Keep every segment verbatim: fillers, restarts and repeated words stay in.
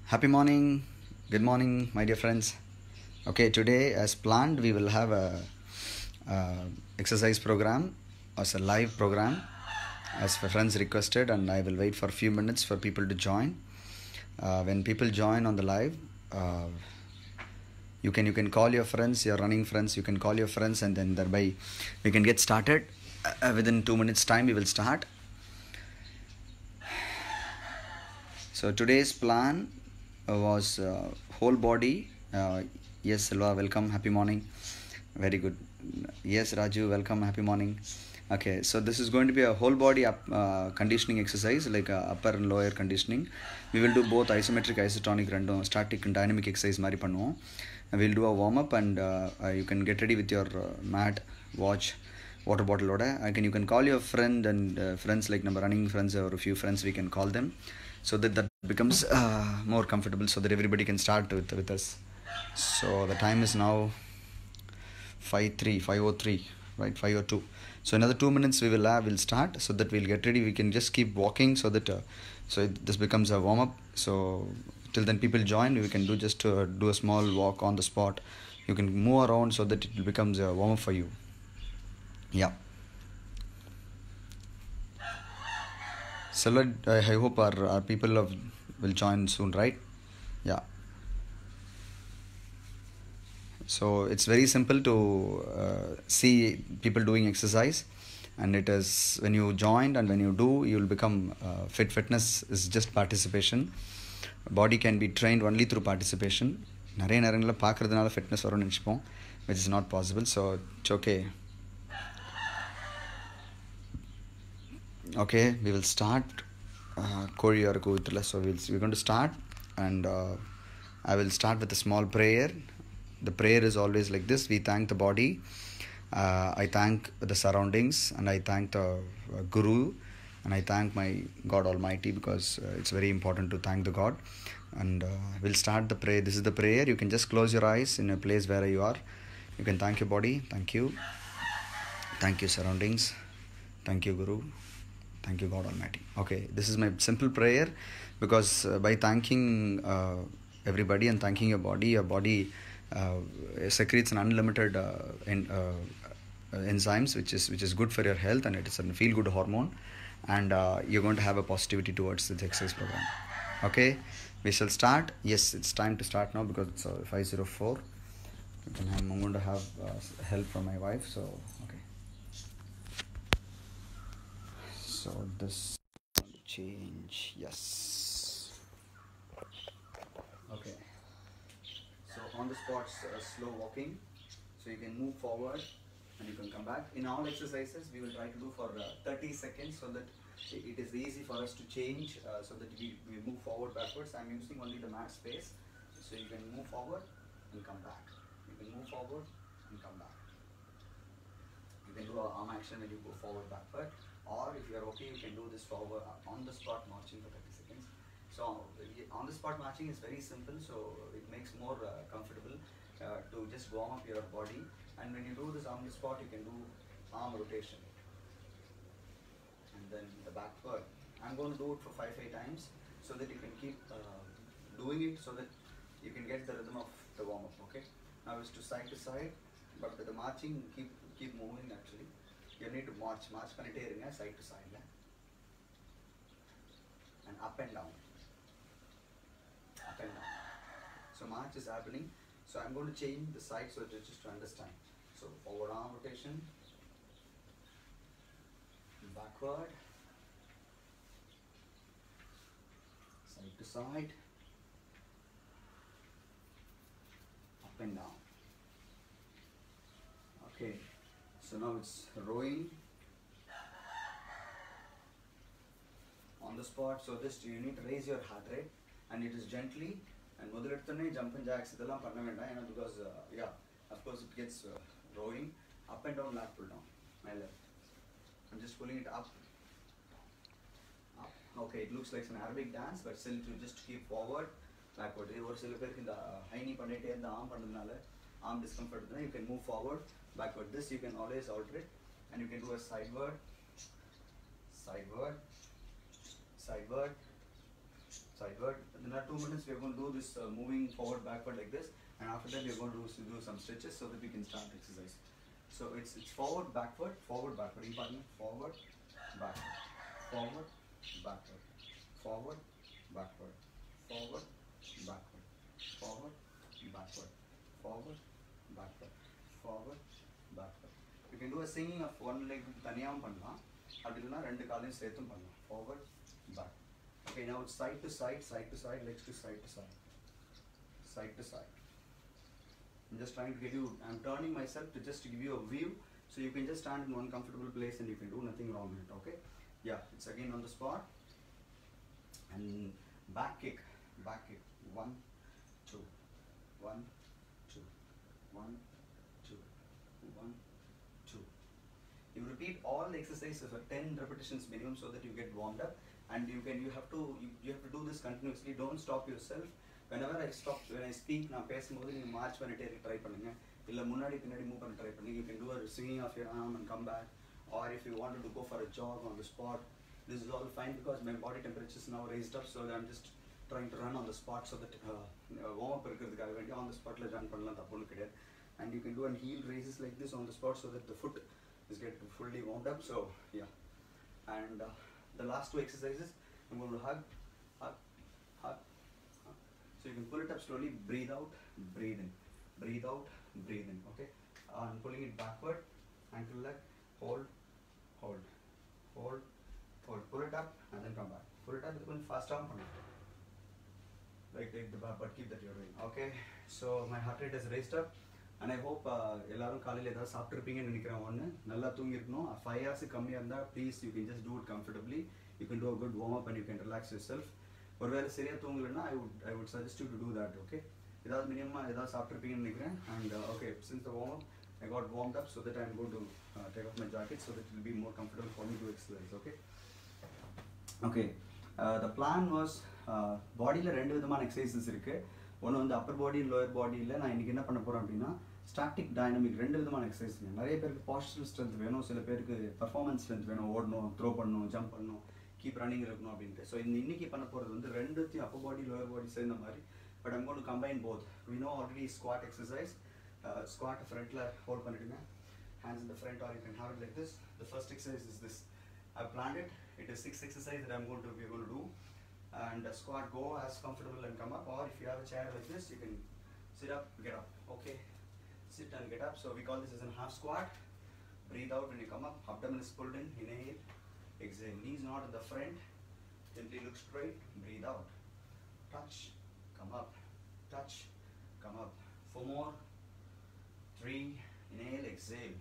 Happy morning, good morning, my dear friends. Okay, today as planned, we will have a, a exercise program as a live program as my friends requested, and I will wait for a few minutes for people to join. Uh, when people join on the live, uh, you can you can call your friends, your running friends. You can call your friends, and then thereby we can get started. Uh, within two minutes time, we will start. So today's plan was uh, whole body. Uh, yes, Selva, welcome. Happy morning. Very good. Yes, Raju, welcome. Happy morning. Okay, so this is going to be a whole body up, uh, conditioning exercise, like uh, upper and lower conditioning. We will do both isometric, isotonic, random, static and dynamic exercise. Mari pannuvom. We'll do a warm up, and uh, uh, you can get ready with your uh, mat, watch, water bottle. I can you can call your friend and uh, friends, like number running friends or a few friends. We can call them, so that that becomes uh, more comfortable, so that everybody can start with with us. So the time is now five three five oh three, right? five oh two. So another two minutes we will have we'll start, so that we'll get ready. We can just keep walking, so that uh, so it, this becomes a warm up. So till then people join, we can do just uh, do a small walk on the spot. You can move around, so that it becomes a warm up for you. Yeah. So I hope our, our people of, will join soon, right? Yeah. So it's very simple to uh, see people doing exercise, and it is when you join and when you do, you will become uh, fit. Fitness is just participation. Body can be trained only through participation. நிறைய நேரங்களில் பார்க்கறதுனால fitness வரும்னு நினச்சிப்போம், which is not possible. So it's okay. Okay, we will start. Kori or Kuvitula. So we'll, we're going to start, and uh, I will start with a small prayer. The prayer is always like this: we thank the body, uh, I thank the surroundings, and I thank the uh, Guru, and I thank my God Almighty, because uh, it's very important to thank the God. And uh, we'll start the prayer. This is the prayer. You can just close your eyes in a place where you are. You can thank your body. Thank you. Thank you, surroundings. Thank you, Guru. Thank you, God Almighty. Okay, this is my simple prayer, because uh, by thanking uh, everybody and thanking your body, your body uh, secretes an unlimited uh, in, uh, enzymes, which is which is good for your health, and it is a feel-good hormone, and uh, you're going to have a positivity towards this exercise program. Okay, we shall start. Yes, it's time to start now, because it's uh, five oh four. I'm going to have uh, help from my wife, so okay. So this change, yes. Okay. So on the spot, uh, slow walking. So you can move forward and you can come back. In all exercises, we will try to do for uh, thirty seconds, so that it is easy for us to change, uh, so that we, we move forward, backwards. I'm using only the mat space. So you can move forward and come back. You can move forward and come back. You can do an arm action when you go forward, backward. Or if you are okay, you can do this forward on the spot marching for thirty seconds. So on the spot marching is very simple, so it makes more uh, comfortable uh, to just warm up your body. And when you do this on the spot, you can do arm rotation. And then the backward. I'm going to do it for five, five times, so that you can keep uh, doing it, so that you can get the rhythm of the warm up. Okay. Now it's to side to side, but the marching, keep keep moving actually. You need to march, march பண்ணிட்டே இருங்க, side to side, and up and down, up and down. So march is happening. So I'm going to change the side, so just to understand. So forward arm rotation, backward, side to side, up and down. Okay. So now it's rowing on the spot. So this you need to raise your heart rate, and it is gently. And modulatthane jump and jacks idella panna venda, you know, because uh, yeah, of course it gets uh, rowing up and down, lat pull down, my left. I'm just pulling it up, up. Okay, it looks like an Arabic dance, but still to just keep forward, backward. Or sila perku inda high knee pannite irundha arm pannadunala arm discomfort irundha, you can move forward, backward. This you can always alter it, and you can do a sideward, sideward, sideward, sideward. another two minutes we are going to do this uh, moving forward, backward like this, and after that we are going to do, do some stretches so that we can start exercise. So it's it's forward, backward, forward, backward. Important. Forward, backward, forward, backward, forward, backward, forward, backward, forward, backward, forward, backward, forward, backward. You can do a singing of one leg தனியாவும் பண்ணலாம், அப்படி இல்லைனா ரெண்டு காலையும் சேர்த்தும் பண்ணலாம். Forward, back. Okay, now it's side to side, side to side, legs to side to side, side to side. I'm just trying to give you, I'm turning myself to just to give you a view, so you can just stand in one comfortable place and you can do nothing wrong with it. Okay, yeah, it's again on the spot. And back kick, back kick, one, two, one, two, one, two, one, two. You repeat all the exercises for ten repetitions minimum so that you get warmed up, and you can you have to you, you have to do this continuously. Don't stop yourself. Whenever I stop, when I speak, நான் பேசும்போது நீங்க march பண்ணிட்டே try பண்ணுங்க, இல்ல முன்னாடி பின்னாடி move பண்ண try பண்ணுங்க. You can do a swinging of your arm and come back, or if you wanted to go for a jog on the spot, this is all fine because my body temperature is now raised up, so I'm just trying to run on the spot so that uh, warm up இருக்கிறதுக்காக வேண்டி on the spotல run பண்ணலாம், தப்புன்னு கிடையாது. And you can do an heel raises like this on the spot so that the foot is get fully warmed up. So yeah, and uh, the last two exercises I'm going to hug, hug, hug, hug. So you can pull it up slowly, breathe out, breathe in, breathe out, breathe in. Okay, uh, I'm pulling it backward, ankle leg, hold, hold, hold, hold, pull it up and then come back. Pull it up with one fast arm, like take the bar, but keep that you're doing. Okay, so my heart rate is raised up. And I hope எல்லாரும் காலையில் ஏதாவது சாப்பிட்ருப்பீங்கன்னு நினைக்கிறேன். ஒன்று நல்லா தூங்கிருக்கணும். Five hours கம்மியாக இருந்தால் please you can just do it comfortably. You can do a good warm up and you can relax yourself. ஒரு வேளை சரியாக தூங்கலைன்னா I would I would suggest you to do that. Okay, ஏதாவது மினிமமாக ஏதாவது சாப்பிட்ருப்பீங்கன்னு நினைக்கிறேன். And okay, since the warm up I got warmed up so that I am going to take off my jacket so that it will be more comfortable for me to exercise. Okay okay the plan was, பாடியில் ரெண்டு விதமான exercises இருக்குது. ஒன்று வந்து அப்பர் பாடி, lower பாடியில் நான் இன்றைக்கி என்ன பண்ண போகிறேன் அப்படின்னா ஸ்டாட்டிக் டைனமிக் ரெண்டு விதமான எக்ஸசைஸ்ங்க. நிறைய பேருக்கு பாஸ்டரல் ஸ்ட்ரென்த் வேணும், சில பேருக்கு பர்ஃபார்மன்ஸ் ஸ்ட்ரென்த் வேணும், ஓடணும், த்ரோ பண்ணணும், ஜம்ப் பண்ணணும், கீப் ரன்னிங் இருக்கணும் அப்படின்ட்டு. ஸோ இந்த இன்னைக்கு பண்ண போகிறது வந்து ரெண்டுத்தையும் அப்பர் பாடி லோயர் பாடி சேர்ந்த மாதிரி, but I'm going to combine both. We know already squat exercise. Squat ஃப்ரண்ட்டில் ஹோல்ட் பண்ணிடுங்க, hands in the front, or you can have it like this. The first exercise is this. I planned it. It is six exercise that I'm going to be going to do. And uh, squat, go as comfortable and come up, or if you have a chair like this you can sit up, get up. Okay, sit and get up. So we call this as a half squat. Breathe out when you come up, abdomen is pulled in, inhale, exhale, knees not in the front, gently look straight, breathe out, touch, come up, touch, come up. Four more, three, inhale, exhale,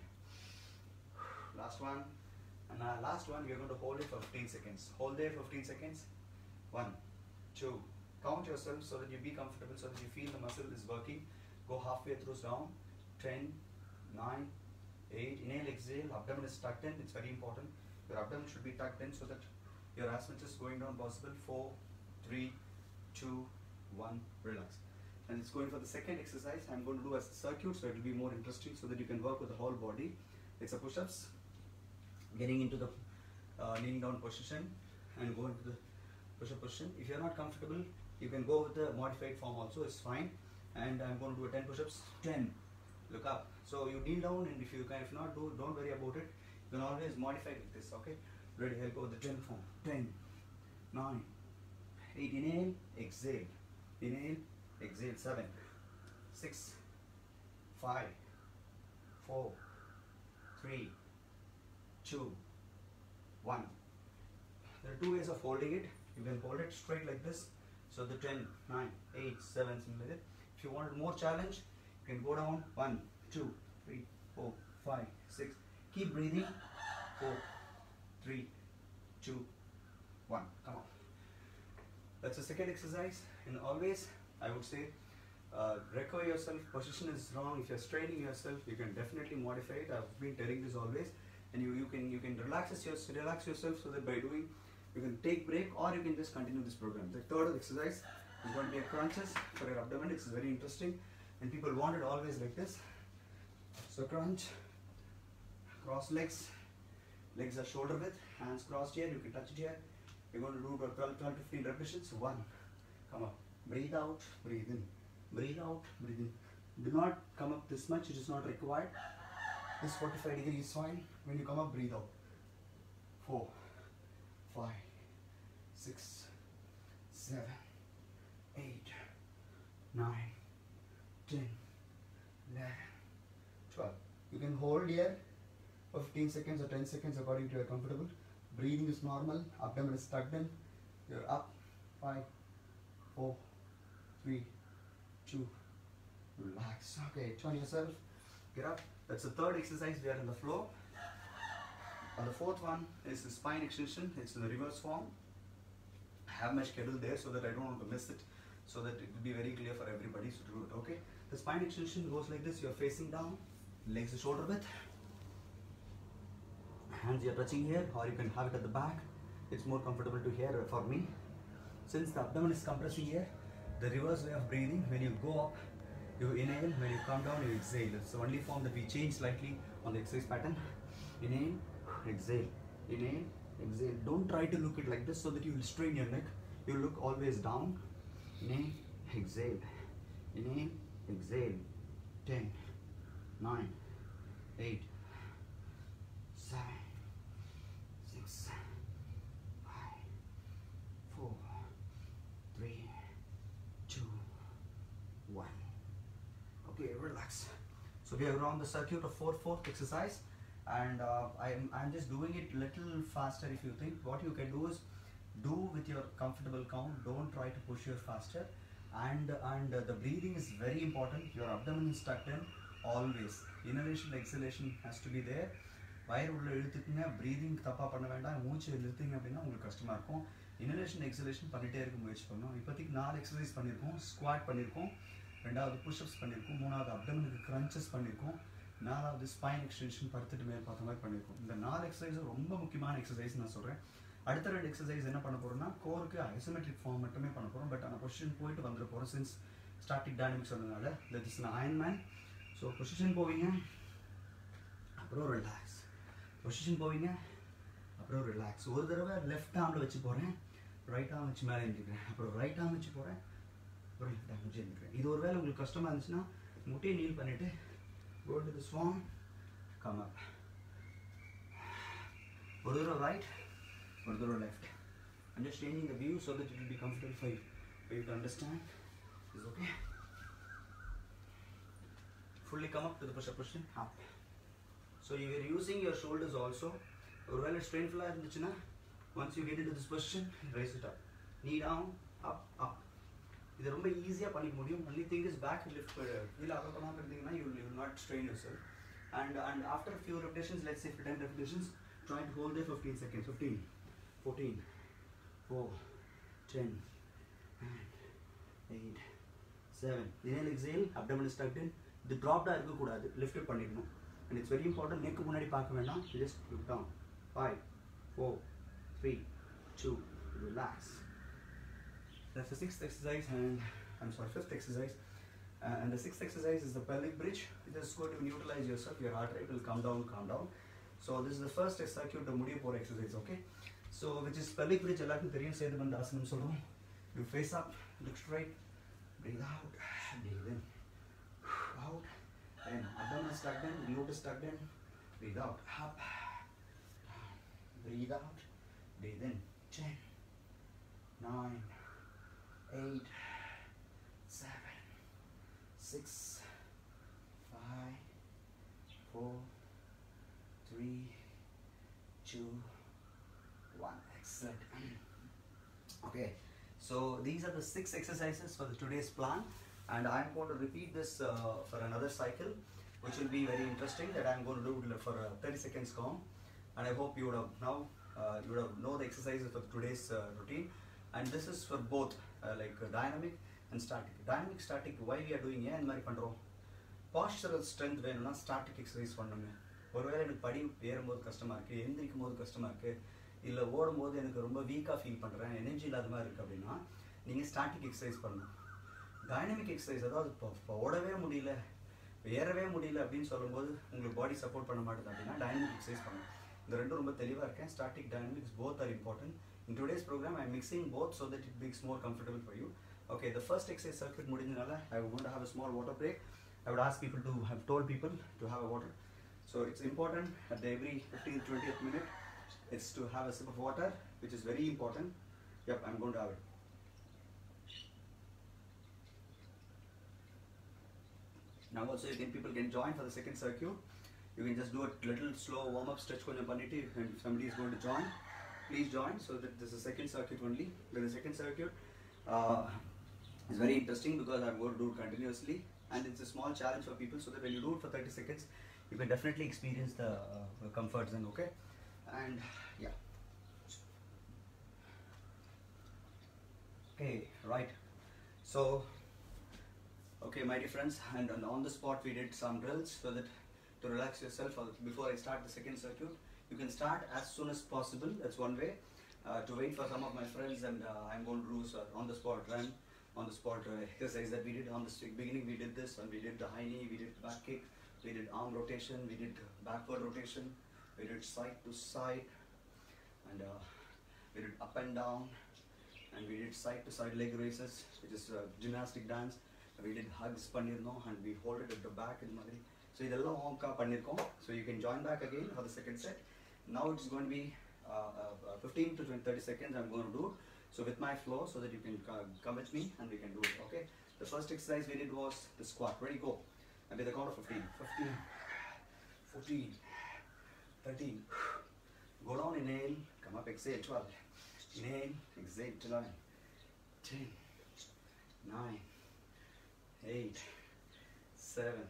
last one. And uh, last one we are going to hold it for fifteen seconds. Hold there for fifteen seconds. One, two, count yourself so that you be comfortable, so that you feel the muscle is working. Go halfway through down. Ten, nine, eight, inhale, exhale, abdomen is tucked in, it's very important. Your abdomen should be tucked in so that your as much as going down possible. Four, three, two, one, relax. And it's going for the second exercise. I'm going to do as a circuit so it will be more interesting so that you can work with the whole body. It's a push-ups, getting into the uh, kneeling down position and go into the push-up position. If you're not comfortable, you can go with the modified form also, it's fine. And I'm going to do a ten push-ups. ten, look up. So you kneel down, and if you can, if not do, don't worry about it. You can always modify like this. Okay, ready? I'll go with the ten form. ten, nine, eight, inhale, exhale, inhale, exhale. seven, six, five, four, three, two, one. There are two ways of holding it. You can hold it straight like this. So the ten, nine, eight, seven, something like that. If you wanted more challenge, you can go down. one, two, three, four, five, six. Keep breathing. four, three, two, one. Come on. That's the second exercise. And always, I would say, uh, recover yourself. Position is wrong. If you're straining yourself, you can definitely modify it. I've been telling this always. And you, you can you can relax yourself, relax yourself so that by doing, you can take break, or you can just continue this program. The third exercise is going to be a crunches for your abdomen. It's very interesting, and people want it always like this. So crunch, cross legs, legs are shoulder width, hands crossed here. You can touch it here. We're going to do about twelve to fifteen repetitions. One, come up. Breathe out, breathe in. Breathe out, breathe in. Do not come up this much, it is not required. This forty-five degree is fine. When you come up, breathe out. Four, five, six, seven, eight, nine, ten, eleven, twelve. You can hold here for fifteen seconds or ten seconds according to your comfortable. Breathing is normal, abdomen is tucked in. You're up. Five, four, three, two, relax. Okay, turn yourself. Get up. That's the third exercise. We are on the floor. On the fourth one is the spine extension. It's in the reverse form. I have my schedule there so that I don't want to miss it, so that it will be very clear for everybody to do it. Okay. The spine extension goes like this. You're facing down, legs to shoulder width. Hands you're touching here, or you can have it at the back. It's more comfortable to here for me. Since the abdomen is compressing here, the reverse way of breathing, when you go up, you inhale, when you come down, you exhale. It's the only form that we change slightly on the exercise pattern. Inhale, exhale, inhale, exhale. Don't try to look it like this so that you will strain your neck. You look always down. Inhale, exhale, inhale, exhale. ten, nine, eight, seven, six, five, four, three, two, one. Okay, relax. So we have run the circuit of four fourth exercise, and uh, I'm, I'm just doing it little faster. If you think what you can do is do with your comfortable count. Don't try to push your faster, and and uh, the breathing is very important. Your abdomen is tucked in always. Inhalation, exhalation has to be there. வயிறு உள்ள இழுத்துக்குங்க. Breathing தப்பாக பண்ண வேண்டாம். மூச்சு இழுத்துங்க அப்படின்னா உங்களுக்கு கஷ்டமாக இருக்கும். இன்ஹலேஷன் எக்ஸலேஷன் பண்ணிகிட்டே இருக்க முயற்சி பண்ணணும். இப்போதைக்கு நாலு எக்ஸசைஸ் பண்ணியிருக்கோம். ஸ்குவாட் பண்ணியிருக்கோம், ரெண்டாவது புஷ்அப்ஸ் பண்ணியிருக்கோம், மூணாவது அப்டமனுக்கு க்ரன்ச்சஸ் பண்ணியிருக்கோம், நாலாவது ஸ்பைன் எக்ஸ்டென்ஷன் படுத்துட்டு மேல் பார்த்த மாதிரி பண்ணியிருக்கோம். இந்த நாலு எக்ஸசைஸும் ரொம்ப முக்கியமான எக்ஸசைஸ் நான் சொல்கிறேன். அடுத்த ரெண்டு எக்ஸசைஸ் என்ன பண்ண போகிறோம்னா கோருக்கு ஐசோமெட்ரிக் ஃபார்ம் மட்டுமே பண்ண போகிறோம். பட் ஆனால் பொசிஷன் போயிட்டு வந்துட போகிறோம். சின்ஸ் ஸ்டாட்டிக் டைனமிக்ஸ் சொன்னதுனால that is an Iron Man. So position போவீங்க, அப்புறம் ரிலாக்ஸ். பொசிஷன் போவீங்க, அப்புறம் ரிலாக்ஸ். ஒரு தடவை லெஃப்ட் ஆர்மில் வச்சு போகிறேன், ரைட் ஆர்ம் வச்சு மேலே எழுந்திருக்கிறேன், அப்புறம் ரைட் ஆர்ம் வச்சு போகிறேன், அப்புறம் லெஃப்ட் ஆர்ம் வச்சு எழுந்திருக்கிறேன். இது ஒரு வேளை உங்களுக்கு கஷ்டமாக இருந்துச்சுன்னா முட்டையை நீல் பண்ணிவிட்டு go to the swan, come up. ஒரு தடவை ரைட், ஒரு தடவை left. I'm just changing the view so that it will be comfortable for you, for you to understand. Is okay? Fully come up to the push-up position, up. So you are using your shoulders also. ஒரு வேளை ஸ்ட்ரெயின்ஃபுல்லாக இருந்துச்சுன்னா once you get into this position, raise it up. Knee down, up, up. இது ரொம்ப ஈஸியாக பண்ணிக்க முடியும். only thing is back lift. கீழே அவ்வளோ பண்ணாமல் இருந்தீங்கன்னா you will not strain yourself. And and after a few repetitions, let's say for ten repetitions, try to hold there for fifteen seconds. fifteen, fourteen, four, ten, nine, eight, seven. Inhale, exhale, abdomen is tucked in. The drop down இருக்கக்கூடாது, lift it பண்ணிடணும். And it's very important, neck முன்னாடி பார்க்க வேண்டாம், just look down. five, four, three, two, relax. That's the sixth exercise, and I'm sorry, fifth exercise. Uh, and the sixth exercise is the pelvic bridge. It is going to neutralize yourself. Your heart rate will come down, calm down. So this is the first circuit of முடிய போற exercise, okay? So which is pelvic bridge. எல்லாருக்கும் தெரியும், சேதுபந்தாசனம் சொல்றோம். You face up, look straight, breathe out, breathe in, out, and abdomen is tucked in, glute is tucked in, breathe out, up, breathe out, breathe in. ten, nine, eight, seven, six, five, four, three, two, one. Excellent. Okay, so these are the six exercises for the today's plan, and I am going to repeat this uh, for another cycle, which will be very interesting. That I am going to do for uh, thirty seconds calm, and I hope you would have now uh, you would have know the exercises for today's uh, routine. And this is for both uh, like uh, dynamic and static. Dynamic, static, why we are doing ஏன் மாதிரி பண்ணுறோம்? Postural strength வேணும்னா static exercise பண்ணுங்க. ஒருவேளை எனக்கு படி ஏறும்போது கஷ்டமாக இருக்குது, எந்திரிக்கும் போது கஷ்டமாக இருக்குது, இல்லை ஓடும்போது எனக்கு ரொம்ப வீக்காக ஃபீல் பண்ணுறேன், எனர்ஜி இல்லாத மாதிரி இருக்குது அப்படின்னா நீங்கள் ஸ்டாட்டிக் எக்ஸசைஸ் பண்ணணும். டைனமிக் எக்ஸசைஸ், அதாவது இப்போ இப்போ ஓடவே முடியல, ஏறவே முடியல அப்படின்னு சொல்லும்போது உங்களுக்கு பாடி சப்போர்ட் பண்ண மாட்டேது அப்படின்னா டைனமிக் எக்ஸசைஸ் பண்ணணும். இந்த ரெண்டும் ரொம்ப தெளிவாக இருக்கேன். Static, dynamics both are important. In today's program, I am mixing both so that it makes more comfortable for you. Okay, the first exercise circuit mudinjala, I am going to have a small water break. I would ask people to have told people to have a water. So it's important at the every fifteenth to twentieth minute, it's to have a sip of water, which is very important. Yep, I'm going to have it. Now also you can people can join for the second circuit. You can just do a little slow warm up stretch konjam pannittu, and if somebody is going to join, please join. So that this is the second circuit only. But the second circuit uh, is very interesting because I'm going to do it continuously, and it's a small challenge for people, so that when you do it for thirty seconds, you can definitely experience the uh, comfort zone. Okay, and yeah. Okay, right. So, okay, my dear friends, and on the spot we did some drills so that to relax yourself. Before I start the second circuit, you can start as soon as possible. That's one way. Uh, to wait for some of my friends, and uh, I'm going to do so on the spot run, on the spot uh, exercise that we did on the beginning. We did this, and we did the high knee, we did back kick, we did arm rotation, we did backward rotation, we did side to side, and uh, we did up and down, and we did side to side leg raises, which is uh, gymnastic dance. We did hugs pannirnom, and we hold it at the back in madri. So idella honka pannirkom. So you can join back again for the second set. Now it's going to be uh, uh, fifteen to thirty seconds I'm going to do. So with my flow, so that you can uh, come with me and we can do it. Okay. The first exercise we did was the squat. Ready, go. And with the count of fifteen, fifteen, fourteen, thirteen. Go down, inhale, come up, exhale, twelve. Inhale, exhale, eleven, ten, nine, eight, seven,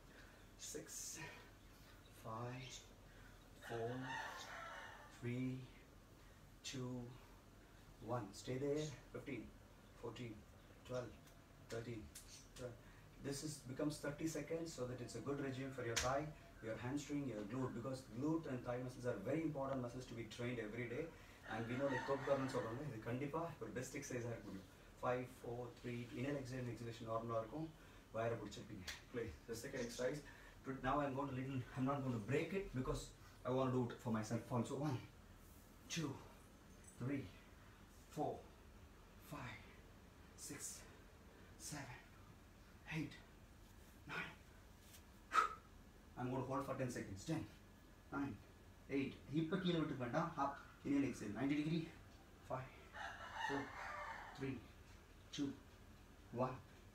six, five, four, three, two, one. Stay there. fifteen, fourteen, twelve, thirteen, twelve. This is becomes thirty seconds, so that it's a good regime for your thigh, your hamstring, your glute, because glute and thigh muscles are very important muscles to be trained every day. And we know the top governance of the kandipa for best exercise. five, four, three, inhale, exhale, exhalation normal. Wire play the second exercise. Now I'm going to little, I'm not going to break it because I want to do it for myself also. One, two, three, four, five, six, seven, eight, nine. I'm going to hold for ten seconds. ten, nine, eight. Hip kilo to up. Inhale, exhale. ninety degree. five, four, three, two, one.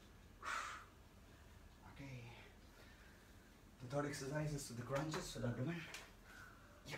Okay. The third exercise is the crunches for the abdomen. Yep.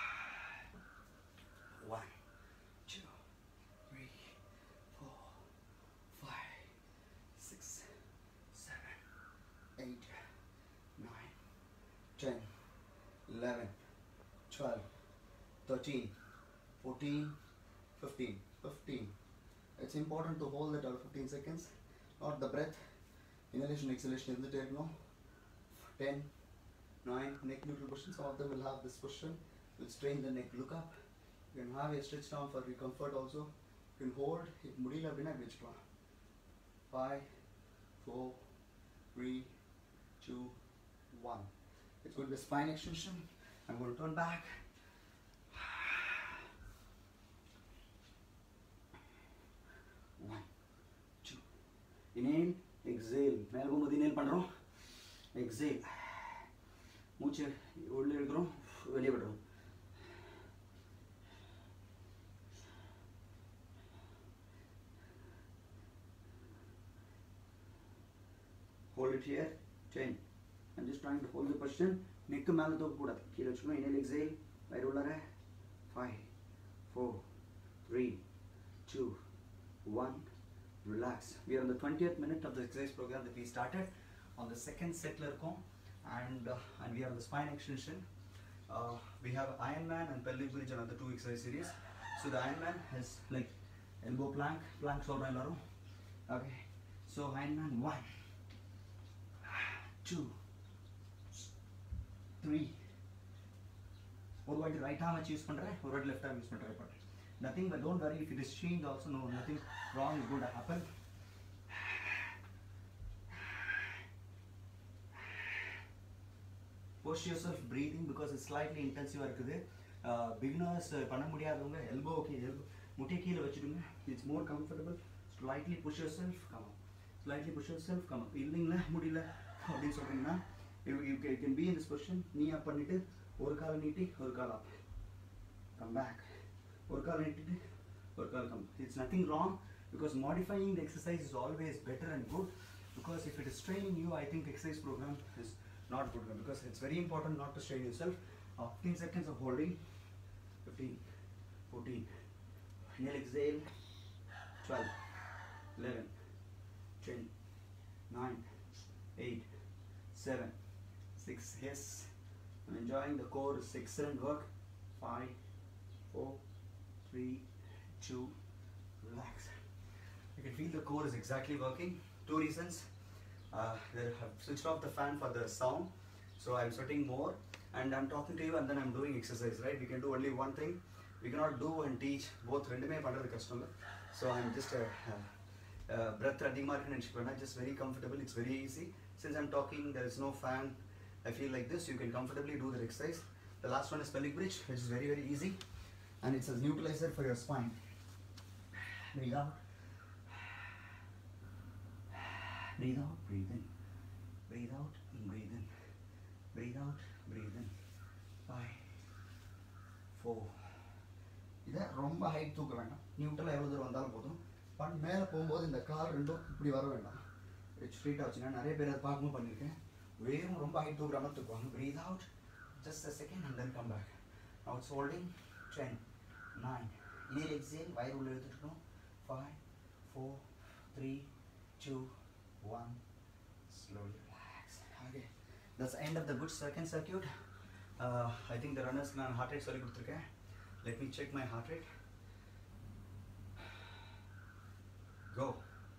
One, two, three, four, five, six, seven, eight, nine, ten, eleven, twelve, thirteen, fourteen, fifteen, fifteen. It's important to hold it out fifteen seconds, not the breath. Inhalation, exhalation in the tail, no. ten, nine, neck neutral position. Some of them will have this position, will strain the neck. Look up. You can have a stretch down for your comfort also. You can hold. If mudila bina vichla. five, four, three, two, one. It's going to be spine extension. I'm going to turn back. One, two. Inhale, exhale. மேல போகும்போது inhale பண்றோம். Exhale. மூச்சு உள்ள இழுக்கிறோம், வெளியே விடுறோம். Hold it here. ten. I'm just trying to hold the position. Neck மேல தூக்க கூடாது. கீழ வச்சுக்கணும். Inhale, exhale. வயிறு உள்ளார. five, four, three, two, one. Relax. We are on the twentieth minute of the exercise program that we started. On the second set and uh, and we are on the spine extension. Uh, we have Ironman and pelvic bridge on the two exercise series. So the Ironman has like elbow plank, plank shoulder and okay. So Ironman one, two, three. Or what right arm use pandra, or what left arm use pandra. Nothing, but don't worry if it is changed also. No, nothing wrong is going to happen. Push yourself breathing because it's slightly intensive. Uh, beginners, uh, elbow, okay, elbow, it's more comfortable. Slightly push yourself, come up. Slightly push yourself, come up. இல்லைங்களா முடியல அப்படின்னு சொல்றீங்கன்னா you, you can be in this position. knee up பண்ணிட்டு ஒரு காலை நீட்டி ஒரு கால் up. Come back. ஒரு கால் நீட்டிட்டு ஒரு கால் come. It's nothing wrong because modifying the exercise is always better and good, because if it is straining you, I think exercise program is not good because it's very important not to strain yourself. uh, fifteen seconds of holding. fifteen, fourteen, inhale, exhale. twelve, eleven, ten, nine, eight, seven, six. Yes, I'm enjoying the core. It's excellent work. five, four, three, two, relax. You can feel the core is exactly working. Two reasons. Uh, I have switched off the fan for the sound, so I'm sweating more and I'm talking to you and then I'm doing exercise, right? We can do only one thing. We cannot do and teach both. Rendume pandradhu customer. So I'm just a uh, uh, breath அதிகமா இருக்குன்னு நினைச்சுக்கோங்க. Just very comfortable. It's very easy. Since I'm talking, there is no fan. I feel like this. You can comfortably do the exercise. The last one is pelvic bridge, which is very very easy, and it's a neutralizer for your spine. Breathe out. Breathe out, breathe in. Breathe out and breathe in. Breathe out, breathe in. Five, four. இதை ரொம்ப height தூக்க வேண்டாம். நியூட்ரலாக எவ்வளோ தூரம் வந்தாலும் போதும். But மேலே போகும்போது இந்த கால் ரெண்டும் இப்படி வர வேண்டாம். ஸ்ட்ரெயிட்டாக வச்சுன்னா நிறைய பேர் அதை பார்க்கும்போது பண்ணியிருக்கேன். வேகம் ரொம்ப ஹைட் தூக்குற மாதிரி தூக்குவாங்க. Breathe out, just a second and then come back. Now it's holding. ten, nine. Inhale, exhale. வயிறு உள்ள எடுத்துட்டோம். five, four, three, two, one. Slowly relax. Okay. That's the end of the good second circuit. Uh, I think the runners நான் heart rate சொல்லி கொடுத்துருக்கேன். Let me check my heart rate. Go.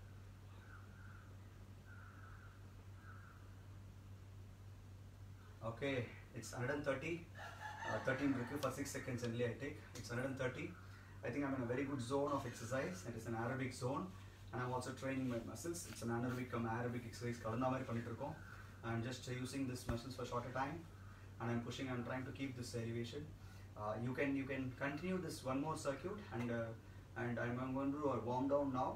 Okay, it's one thirty. Uh, thirteen for six seconds only I take. It's one thirty. I think I'm in a very good zone of exercise. It is an aerobic zone, and I'm also training my muscles. It's an anaerobic um, aerobic exercise. kalanda mari pannittu irukom. I'm just uh, using this muscles for shorter time, and I'm pushing. I'm trying to keep this elevation. Uh, you can you can continue this one more circuit, and uh, and I'm, I'm going to do a warm down now.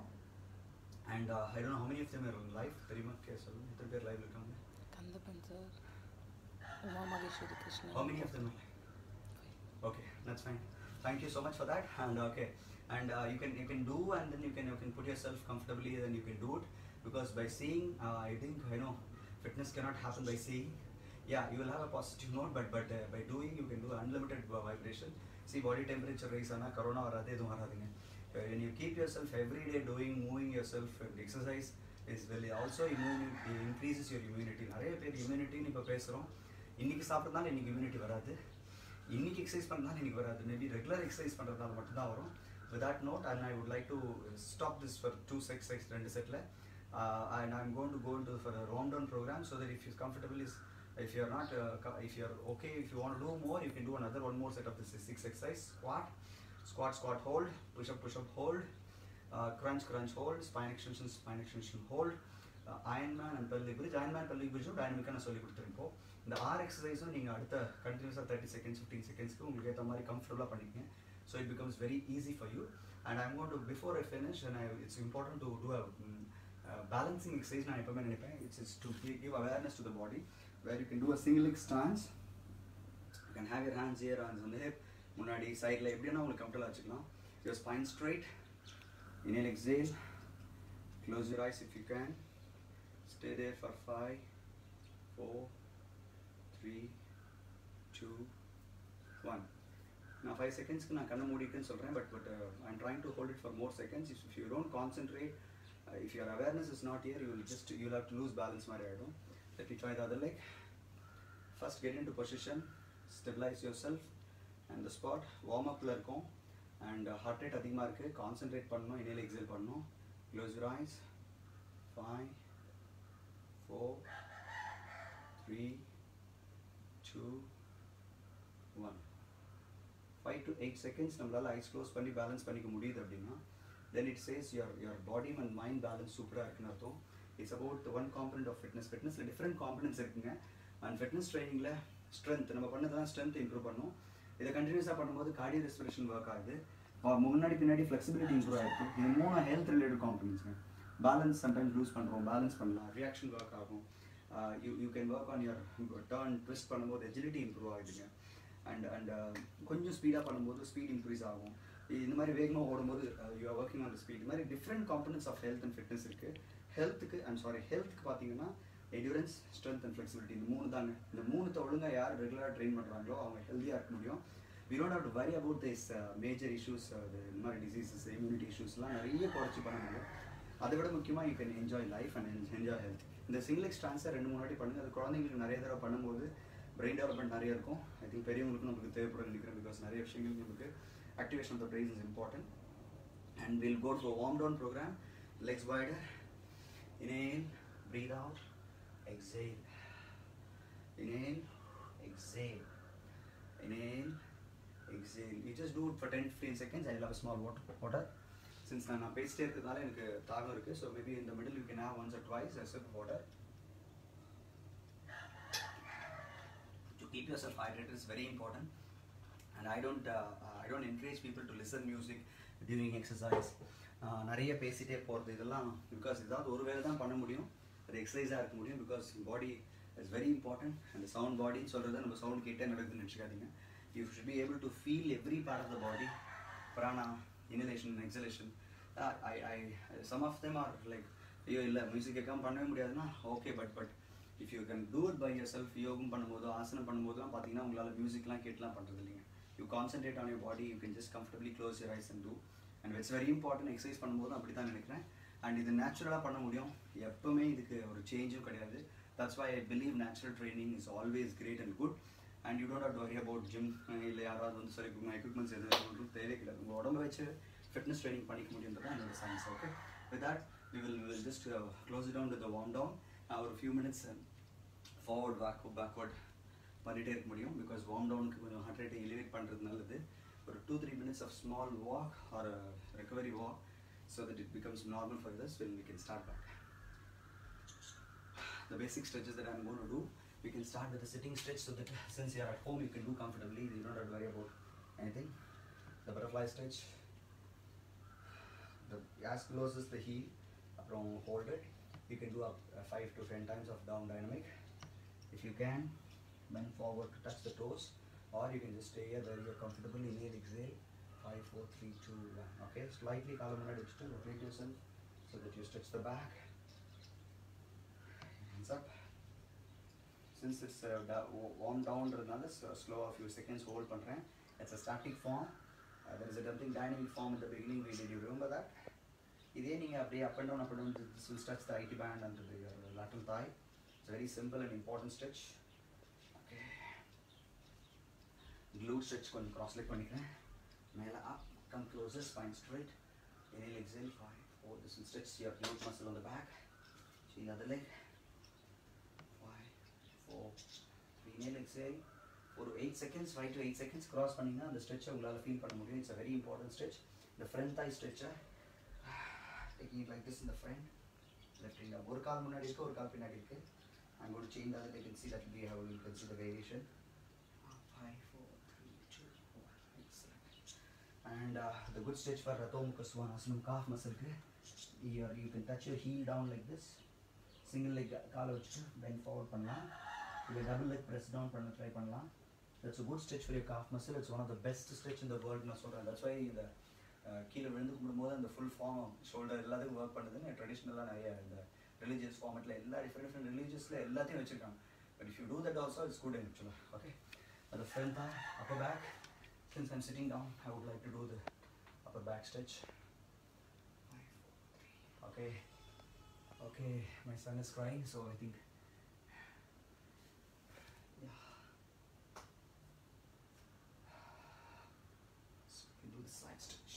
And uh, I don't know how many of them are live. Very much careful. How many live will come? Kandapan sir. Umamageshwari Krishna. How many of them are live? Okay, that's fine. Thank you so much for that. And okay, and uh, you can you can do, and then you can you can put yourself comfortably, then you can do it, because by seeing, uh, I think I know fitness cannot happen by seeing. Yeah, you will have a positive note, but but uh, by doing you can do unlimited vibration. See, body temperature raise ana corona varade edu varadinga. When you keep yourself every day doing, moving yourself, and exercise is really also immunity, increases your immunity. நிறைய பேர் immunity ni இப்ப பேசுறோம். இன்னைக்கு சாப்பிட்டதால இன்னைக்கு immunity வராது. இன்னைக்கு exercise பண்ணதால இன்னைக்கு வராது. Maybe regular exercise பண்றதால மட்டும் தான் வரும். With that note, and I would like to stop this for two six six ரெண்டு செட்ல. Uh, and I'm going to go into for a warm down program, so that if you're comfortable, is if you're not uh, if you're okay, if you want to do more, you can do another one more set of this six exercise. Squat, squat, squat, hold, push up, push up, hold, uh, crunch, crunch, hold, spine extension, spine extension, hold, uh, Ironman and pelvic bridge. Ironman pelvic bridge dynamic na solli kuduthirpo. இந்த ஆறு எக்ஸசைஸும் நீங்கள் அடுத்த கண்டினியூஸாக thirty seconds fifteen செகண்ட்ஸ்க்கு உங்களுக்கு ஏற்ற மாதிரி கம்ஃபர்டபுளாக பண்ணிக்கங்க. So it becomes very easy for you. And I'm gonna to before I finish and I it's important to do a balancing exercise. நான் எப்பவுமே நினைப்பேன் it's is to give awareness to the body, where you can do a single leg stance. You can have your hands here ons on the hip, முன்னாடி சைடில் எப்படின்னா உங்களுக்கு கம்ஃபர்டபுளாக வச்சுக்கலாம். Your spine straight. Inhale, exhale. Close your eyes if you can. Stay there for five, four, three, two, one. Now five seconds நான் கண்ணை மூடிட்டுன்னு சொல்கிறேன், but but uh, I'm trying to hold it for more seconds. If, if you don't concentrate, uh, if your awareness is not here, you will just you'll have to lose balance மாதிரி ஆகிடும். Let me try the other leg. First get into position, stabilize yourself and the spot. Warm upல இருக்கும் and uh, heart rate அதிகமாக இருக்குது. Concentrate பண்ணணும், inhale exhale பண்ணணும். Close your eyes. five, four, three, two, one. five to eight seconds நம்மளால eyes close பண்ணி balance பண்ணிக்க முடியுது அப்படின்னா, then it says your your body and mind balance சூப்பராக இருக்குன்னு அர்த்தம். It's about the one component of fitness. Fitnessல different components இருக்குங்க. and fitness trainingல strength நம்ம பண்ணதெல்லாம் strength improve பண்ணும். இதை கண்டினியூஸாக பண்ணும்போது cardio respiration ஒர்க் ஆகுது. முன்னாடி பின்னாடி ஃப்ளெக்சிபிலிட்டி இம்ப்ரூவ் ஆகிருக்கு. இது மூணு ஹெல்த் ரிலேட்டட் காம்பனன்ட்ஸுங்க. பேலன்ஸ் சம்டைம்ஸ் லூஸ் பண்ணுறோம், பேலன்ஸ் பண்ணலாம், ரியாக்ஷன் ஒர்க் ஆகும். You you can work on your turn twist பண்ணும்போது எஜிலிட்டி இம்ப்ரூவ் ஆகிடுங்க. அண்ட் அண்ட் கொஞ்சம் ஸ்பீடாக பண்ணும்போது ஸ்பீட் இன்க்ரீஸ் ஆகும். இந்த மாதிரி வேகமாக ஓடும்போது you are working on the speed. இந்த மாதிரி different components of health and fitness இருக்குது. ஹெல்த்துக்கு ஐம் சாரி ஹெல்த்துக்கு பார்த்தீங்கன்னா என்டூரன்ஸ், ஸ்ட்ரென்த் அண்ட் ஃப்ளெக்சிபிலிட்டி, இந்த மூணு தாங்க. இந்த மூணுத்தை ஒழுங்காக யார் ரெகுலராக ட்ரெயின் பண்ணுறாங்களோ அவங்க ஹெல்த்தியாக இருக்க முடியும். We don't have to worry about this major issues, இந்த மாதிரி டிசீசஸ், இம்யூனிட்டி இஷ்யூஸ்லாம் நிறைய குறைச்சி பண்ண முடியும். அதை விட முக்கியமாக you can enjoy life and enjoy health. இந்த சிங்கிள் எக்ஸ் ட்ரான்ஸை ரெண்டு மூணு வாட்டி பண்ணுங்கள். அது குழந்தைங்களுக்கு நிறைய தடவை பண்ணும்போது பிரெயின் டெவலப்மெண்ட் நிறைய இருக்கும். ஐ திங்க் பெரியவங்களுக்கும் நமக்கு தேவைப்பட நினைக்கிறேன். பிகாஸ் நிறைய விஷயங்கள் நமக்கு activation of the brain is important. And we'll go to a warm down program. Legs wider. Inhale, breathe out, exhale. Inhale, exhale. Inhale, exhale. You just do it for ten to fifteen seconds. I'll have a small water. water. Since I'm a paste here, so maybe in the middle you can have once or twice a sip of water. To keep yourself hydrated is very important. And I don't uh, I don't encourage people to listen music during exercise. நிறைய பேசிட்டே போகிறது இதெல்லாம் because இதாவது ஒரு வேலை தான் பண்ண முடியும். அது எக்ஸசைஸாக இருக்க முடியும். Because body is very important. அந்த சவுண்ட் பாடின்னு சொல்கிறத நம்ம சவுண்ட் கேட்டே நடக்குதுன்னு நினச்சிக்காதீங்க. You should be able to feel every part of the body. Prana, inhalation, exhalation. I I some of them are like ஐயோ இல்லை மியூசிக் கேட்காம பண்ணவே முடியாதுன்னா okay. But but if you can do it by yourself, யோகம் பண்ணும்போதோ ஆசனம் பண்ணும்போதுலாம் பார்த்தீங்கன்னா உங்களால் மியூசிக்லாம் கேட்டுலாம் பண்ணுறது இல்லைங்க. You concentrate on your body, you can just comfortably close your eyes and do. And it's very important, exercise பண்ணும்போது அப்படி தான் நினைக்கிறேன். அண்ட் இது நேச்சுரலாக பண்ண முடியும். எப்பவுமே இதுக்கு ஒரு சேஞ்சும் கிடையாது. That's why I believe natural training is always great and good. And you don't have to worry about gym. இல்லை யாராவது வந்து சொல்லி கொடுங்க எக்யூப்மெண்ட்ஸ் எதுவும் தேவை கிடையாது. உங்கள் உடம்பு வச்சு ஃபிட்னஸ் ட்ரைனிங் பண்ணிக்க முடியுன்றது தான் என்னோட science. Okay, with that we will will just uh, close it down with the warm down. Now ஒரு few minutes uh, forward, backward, backward பண்ணிகிட்டே இருக்க முடியும். பிகாஸ் வார்ம் டவுனுக்கு கொஞ்சம் ஹார்ட் ரேட்டை எலிவேட் பண்ணுறது நல்லது. ஒரு two three minutes of small walk or recovery walk so that it becomes normal for this when we can start back. The basic stretches that I'm going to do, we can start with a sitting stretch so that since you're at home you can do comfortably, you don't have to worry about anything. The butterfly stretch, the as close as the heel, அப்புறம் hold it. You can do up uh, five to ten times of down dynamic. If you can, bend forward to touch the toes, or you can just stay here where you're comfortable. Inhale, exhale. Five, four, three, two, one. Okay, slightly kaala munadi vechittu rotate yourself so that you stretch the back. Hands up. Since it's uh, da warm down radnala so slow a few seconds hold pandren. It's a static form. Uh, there is a something dynamic form in the beginning we did. You remember that? Idhe neenga appadi up and down up and down, this will stretch the I T band and the your lateral thigh. It's a very simple and important stretch. Glute stretch konjam cross leg பண்ணிக்கிறேன். மேலே up, come closer, spine straight. Inhale, exhale, five, four. This will stretch your glute muscle on the back. See the other leg. Five, four, three. Inhale, exhale. For eight seconds, five to eight seconds cross பண்ணிங்கன்னா அந்த stretch உங்களால feel பண்ண முடியும். It's a very important stretch. The front thigh stretcher. Taking it like this in the front. Left hand. ஒரு கால் முன்னாடி இருக்கு, ஒரு கால் பின்னாடி இருக்கு. I'm going to change the other leg and see that we have you can see the variation. Five, four, three, two, one. Excellent. And uh, the good stretch for Ratho Mukha Svanasana, calf muscle. Here you can touch your heel down like this. Single leg kaala vechittu bend forward pannalam. You double leg press down panna try pannalam. That's a good stretch for your calf muscle. It's one of the best stretch in the world na solran. That's why the கீழே விழுந்து கும்பிடும்போது அந்த full form shoulder எல்லாத்துக்கும் work பண்ணுதுன்னு ட்ரெடிஷ்னலாக நிறைய இந்த religious ஃபார்மெட்டில் எல்லா டிஃப்ரெண்ட் டிஃப்ரெண்ட் ரிலீஜியஸில் எல்லாத்தையும் வச்சுருக்காங்க. But if you do that also it's good ஆக்சுவலாக. Okay, the front thigh, upper back. Since I'm sitting down, I would like to do the upper back stretch. Five, four, three. Okay, okay. My son is crying, so I think yeah. So we can do the side stretch.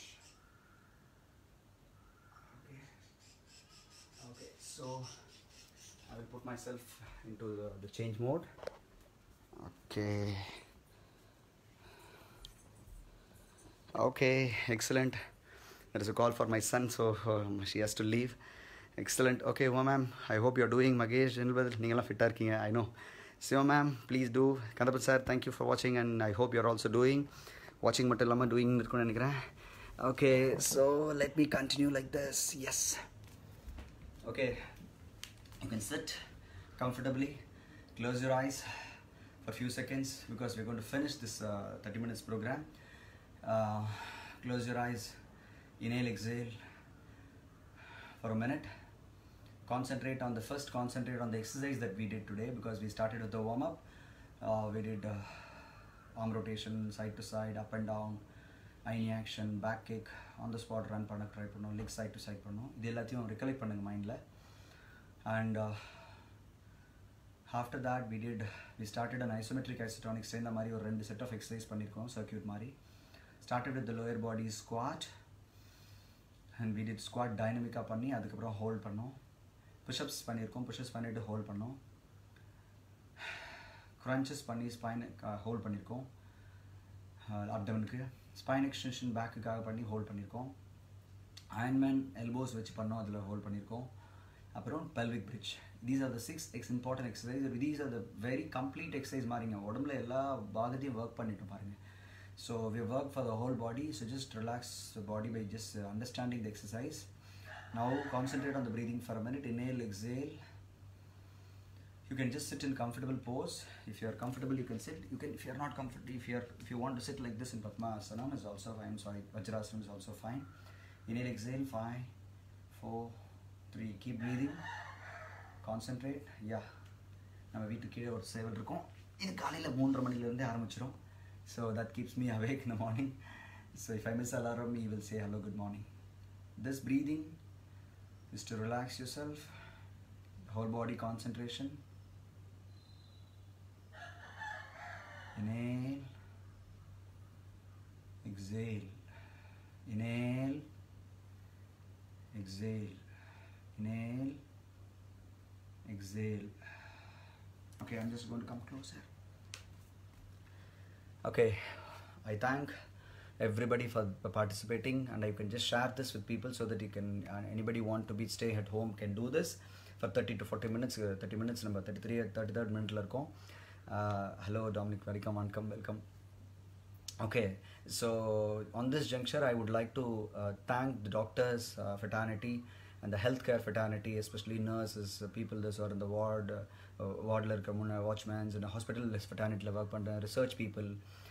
Okay, okay. So I will put myself into the, the change mode. Okay. Okay, excellent. There is a call for my son, so um, she has to leave. Excellent. Okay, Uma ma'am, I hope you're doing. Magesh, Ningala fitter king, I know. Siva ma'am, please do. Kandapat sir, thank you for watching, and I hope you're also doing. Watching Matalama doing. Okay, so let me continue like this. Yes. Okay, you can sit comfortably, close your eyes for a few seconds because we're going to finish this uh, thirty minutes program. Uh, close your eyes, inhale, exhale for a minute. Concentrate on the first, concentrate on the exercise that we did today because we started with the warm-up. Uh, we did uh, arm rotation, side to side, up and down, eye action, back kick, on the spot run பண்ண try பண்ணோம், leg side to side பண்ணோம். இது எல்லாத்தையும் recollect பண்ணுங்க மைண்டில். And uh, after that we did we started an isometric isotonic strain மாதிரி ஒரு ரெண்டு set of exercise பண்ணியிருக்கோம் circuit மாதிரி. Started with the lower body squat and we did squat dynamic பண்ணி அதுக்கப்புறம் hold பண்ணோம். Push-ups பண்ணியிருக்கோம், push-ups பண்ணிட்டு hold பண்ணோம். Crunches பண்ணி spine hold பண்ணியிருக்கோம் abdomenக்கு. Spine extension பேக்குக்காக பண்ணி hold பண்ணியிருக்கோம். Ironman elbows வச்சு பண்ணோம், அதில் hold பண்ணியிருக்கோம். அப்புறம் pelvic bridge. These are the six important exercises. These are the very complete exercise மாதிரிங்க. உடம்புல எல்லா பாகத்தையும் ஒர்க் பண்ணிட்டு பாருங்க. So we work for the whole body. So just relax the body by just uh, understanding the exercise. Now concentrate on the breathing for a minute. Inhale, exhale. You can just sit in comfortable pose. If you are comfortable, you can sit. You can, if you are not comfortable, if you are, if you want to sit like this in Padmasana is also fine. Sorry, Vajrasana is also fine. Inhale, exhale. Five, four, three. Keep breathing. Concentrate. Yeah. நம்ம வீட்டுக்கு கீழே ஒரு சேவல் இருக்கும். இது காலையில் மூன்றரை மணிலேருந்தே ஆரம்பிச்சிடும். So that keeps me awake in the morning. So if I miss alarm, you will say hello, good morning. This breathing is to relax yourself, whole body concentration. Inhale, exhale, inhale, exhale, inhale, exhale. Okay, I'm just going to come closer. Okay, I thank everybody for participating, and I can just share this with people so that you can, uh, anybody want to be stay at home can do this for thirty to forty minutes. uh, thirty minutes number thirty-three thirty-third minute la irukom. Uh, hello Dominic, welcome, welcome, welcome. Okay, so on this juncture I would like to uh, thank the doctors uh, fraternity and the healthcare fraternity, especially nurses, uh, people that are in the ward, uh, ward la irukavanga, watchmans and hospital fraternity la work பண்ற research people.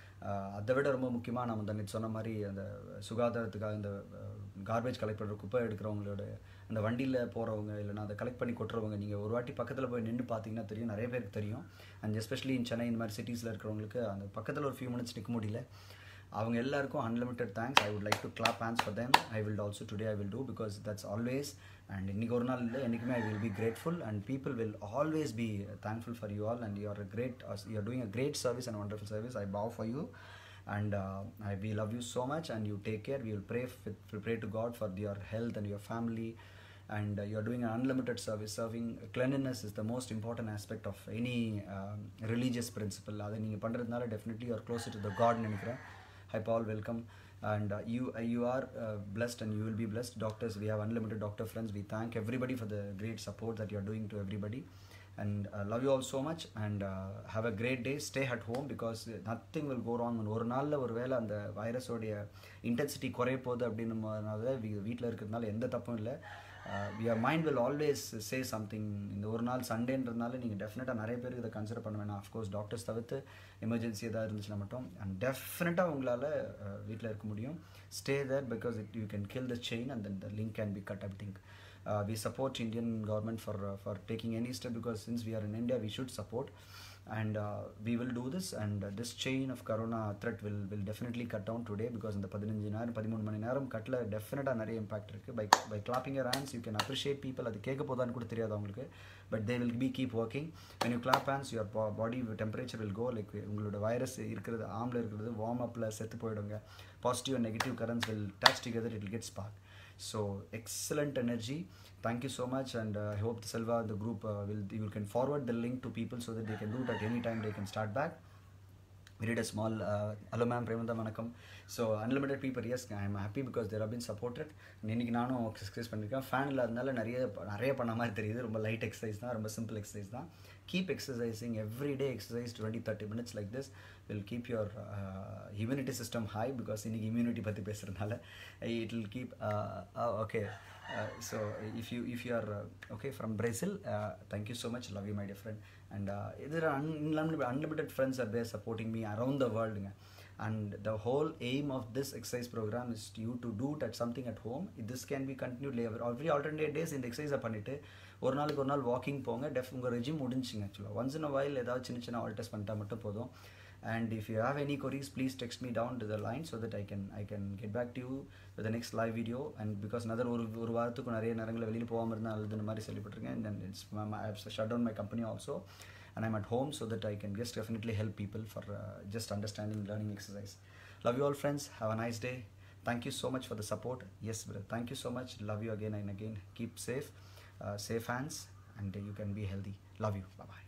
அதை விட ரொம்ப முக்கியமாக நம்ம தான் சொன்ன மாதிரி அந்த சுகாதாரத்துக்காக இந்த கார்பேஜ் கலெக்ட் பண்ணுற குப்பை எடுக்கிறவங்களோட அந்த வண்டியில் போகிறவங்க இல்லைனா அதை கலெக்ட் பண்ணி கொட்டுறவங்க, நீங்கள் ஒரு வாட்டி பக்கத்தில் போய் நின்று பார்த்தீங்கன்னா தெரியும், நிறைய பேருக்கு தெரியும். அண்ட் எஸ்பெஷலி இன் சென்னை இந்த மாதிரி சிட்டிஸில் இருக்கிறவங்களுக்கு அந்த பக்கத்தில் ஒரு ஃபியூ மினிட்ஸ் நிற்க முடியல. அவங்க எல்லாருக்கும் unlimited thanks. I would like to clap hands for them. I will also today I will do because that's always. And இன்றைக்கி ஒரு நாள் இல்லை, என்றைக்குமே I will be grateful and people will always be thankful for you all. And you are a great you are doing a great service and wonderful service. I bow for you. And uh, I, we love you so much, and you take care. We will pray with, pray to God for your health and your family, and uh, you are doing an unlimited service. Serving cleanliness is the most important aspect of any uh, religious principle. Adha neenga pandradhanaala definitely you are closer to the God nenikiren. Hi Paul, welcome. And uh, you uh, you are uh, blessed and you will be blessed. Doctors, we have unlimited doctor friends. We thank everybody for the great support that you are doing to everybody. And uh, love you all so much, and uh, have a great day. Stay at home because nothing will go wrong. ஒரு நாளில் ஒரு வேளை அந்த வைரஸோடைய intensity குறைய போகுது அப்படின்னதுனால வீட்டில் இருக்கிறதுனால எந்த தப்பும் இல்லை. your mind will always say something. இந்த ஒரு நாள் சண்டேன்றதுனால நீங்கள் டெஃபினட்டாக நிறைய பேருக்கு இதை கன்சிடர் பண்ண வேணாம். அஃப்கோர்ஸ் டாக்டர்ஸ் தவிர்த்து எமர்ஜென்சி எதாவது இருந்துச்சுன்னா மட்டும் அண்ட் டெஃபினட்டாக உங்களால் வீட்டில் இருக்க முடியும். Stay there because it you can kill the chain and then the link can be cut. I think Uh, we support Indian government for uh, for taking any step because since we are in India we should support, and uh, we will do this, and uh, this chain of corona threat will will definitely cut down today because in the பதினஞ்சு நேரம் பதிமூணு மணி நேரம் கட்ல டெஃபினட்டாக நிறைய impact இருக்குது. by by clapping your hands you can appreciate people. அது கேட்க போதான்னு கூட தெரியாது அவங்களுக்கு, but they will be keep working. when you clap hands your body temperature will go like உங்களோட வைரஸ் இருக்கிறது ஆம்ல இருக்கிறது வார்ம் அப்பில் செத்து போயிடுங்க. Positive and negative currents will touch together, it will get spark. So excellent energy. Thank you so much, and uh, I hope the Selva the group uh, will you can forward the link to people so that they can do it at any time. They can start back. we did a small uh, hello ma'am Premanda Manakam. So unlimited people, yes, I'm happy because they have been supported. இன்னைக்கு நானும் exercise பண்ணியிருக்கேன். Fan இல்லாதனால நிறைய நிறைய பண்ண மாதிரி தெரியுது. ரொம்ப லைட் எக்ஸசைஸ் தான், ரொம்ப சிம்பிள் எக்ஸசைஸ் தான். Keep exercising every day. Exercise twenty to thirty minutes like this will keep your uh, immunity system high, because இன்னைக்கு immunity பற்றி பேசுகிறதுனால it will keep uh, uh, okay. Uh, so if you if you are uh, okay from Brazil, uh, thank you so much, love you my dear friend. And uh, there are unlimited, unlimited friends are there supporting me around the world, and the whole aim of this exercise program is you to do it at something at home. This can be continued every alternate days. இந்த எக்ஸசைஸை பண்ணிவிட்டு ஒரு நாளுக்கு ஒரு நாள் walking போங்க. Def உங்கள் regime முடிஞ்சிங்க. ஆக்சுவலாக once in a while ஏதாவது சின்ன சின்ன ஆல்டர்ஸ் பண்ணிட்டா மட்டும் போதும். And if you have any queries, please text me down to the line so that I can I can get back to you with the next live video. And because another ஒரு ஒரு வாரத்துக்கு நிறைய நேரங்களில் வெளியில் போகாமல் இருந்தால் அல்லது இந்த மாதிரி சொல்லப்பட்டிருக்கேன். And then it's I have shut down my company also, and I'm at home so that I can just definitely help people for uh, just understanding, learning exercise. Love you all friends. Have a nice day. Thank you so much for the support. Yes, brother. Thank you so much. Love you again and again. Keep safe, uh, safe hands, and you can be healthy. Love you. Bye bye.